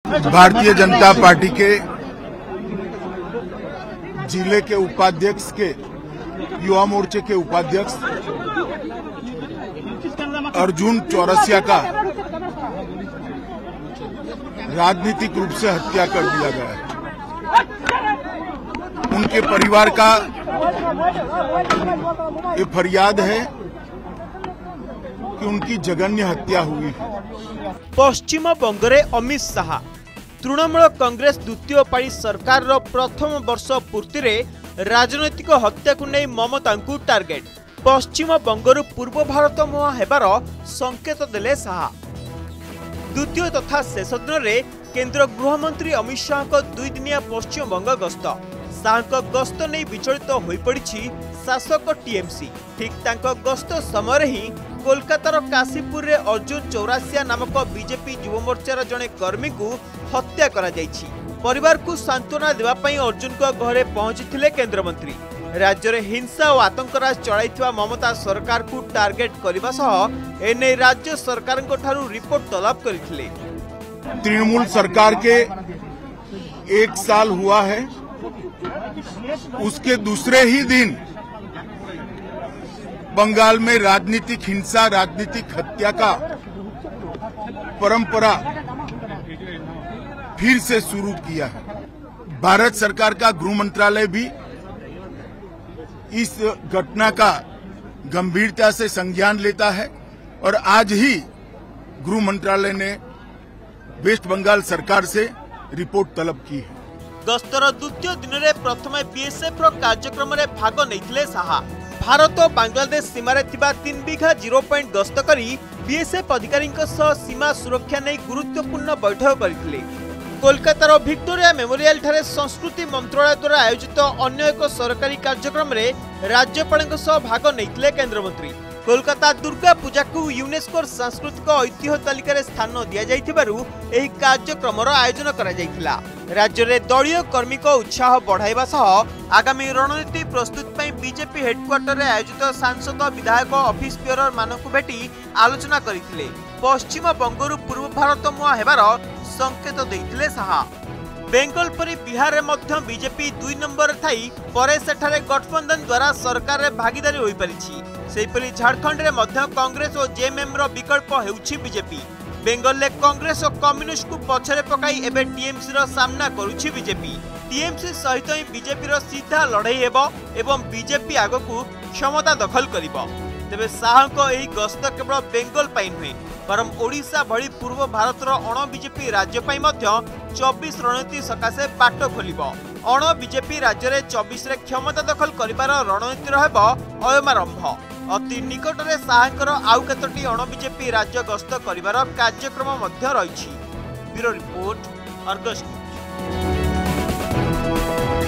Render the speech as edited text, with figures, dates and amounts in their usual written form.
Bharatiya Janata party के जिले के उपाध्यक्ष के युवा मोर्चे के उपाध्यक्ष अर्जुन चौरसिया का राजनीतिक रूप से हत्या कर दिया गया है। उनके परिवार का ये फरियाद है कि उनकी जघन्य हत्या हुई है। पश्चिम बंगरे अमित शाह तृणमूल कांग्रेस द्वितीय पारी सरकार रो प्रथम वर्ष पूर्ति रे राजनैतिक हत्या को नहीं ममता को टार्गेट। पश्चिम बंगरु पूर्व भारत मुहां हेबार संकेत देले शाह। द्वितीय तथा शेष दिन में केंद्र गृहमंत्री अमित शाह को 2 दिनिया पश्चिम बंग गस्त। शाह गस्त नहीं विचलित हो पड़ी शासक टीएमसी। ठीक तांको गस्त समय ही कोलकातार काशीपुर रे अर्जुन चौरासिया नामक बीजेपी युव मोर्चार जड़े कर्मी को हत्या करा जायछि। परिवार को सांत्वना देवा पई अर्जुन को घरे पहुंचीथिले केंद्र मंत्री। राज्य में हिंसा और आतंकराज चलाइथिबा ममता सरकार को टार्गेट करने सह एने राज्य सरकार ठारू रिपोर्ट तलब करथिले। तृणमूल सरकार के 1 साल हुआ है, उसके दूसरे ही दिन बंगाल में राजनीतिक हिंसा, राजनीतिक हत्या का परंपरा फिर से शुरू किया है। भारत सरकार का गृह मंत्रालय भी इस घटना का गंभीरता से संज्ञान लेता है और आज ही गृह मंत्रालय ने वेस्ट बंगाल सरकार से रिपोर्ट तलब की है। गस्तर द्वितीय दिन में प्रथम बीएसएफ कार्यक्रम में भाग नहीं शाह। भारत और बांग्लादेश सीमार 3 बीघा 0 पॉइंट गस्त करी बीएसएफ अधिकारी सीमा सुरक्षा नहीं गुरुत्वपूर्ण बैठक करथिले। कोलकातार विक्टोरिया मेमोरियल ठारे संस्कृति मंत्रालय द्वारा आयोजित अन्य एक सरकारी कार्यक्रम में राज्यपाल भाग नहीं केंद्र मंत्री। कोलकाता दुर्गा पूजा को यूनेस्को सांस्कृतिक ऐतिह्य तालिका स्थान दि जाइथिबारु एही कार्यक्रम आयोजन करा जाइथिला। राज्य में दलीय कर्मी को उत्साह बढ़ाइबा सह आगामी रणनीति प्रस्तुत पई बीजेपी हेडक्वार्टर रे आयोजित सांसद विधायक ऑफिस बेयरर मानकु भेटी आलोचना करिथिले। पश्चिम बंगरु पूर्व भारत मुहां हेबार संकेत देइथिले शाह। बेंगल परी बिहार में मध्य बीजेपी 2 नंबर थाई परे सेठारे गठबंधन द्वारा सरकार रे भागीदारी होई परिछि। सेहिपरि झारखंड रे मध्य कांग्रेस और जेएमएम रो विकल्प हेउछि बीजेपी। बेंगल में कांग्रेस और कम्युनिस्ट को पछरे पकाई एबे टीएमसी रो सामना करुछि बीजेपी। टीएमसी सहित ही बीजेपी रो सीधा लड़ाई हेबो एवं बीजेपी आगकू क्षमता दखल करिबो। तेबे शाह को एही गस्त केवल बेंगल पाई नुहे बरम ओडिशा भली पूर्व भारत अण बीजेपी राज्य पाई मध्य 24 रणनीति सकाशे बाट खोलिबो। अण बीजेपी राज्य में 24 रे क्षमता दखल करिबार रणनीति रहबो अयमारंभ। अति निकट में शाहर आउ केतोटी अण बीजेपी राज्य गस्त करिबार कार्यक्रम मध्य रहिछि। Bureau report Argus.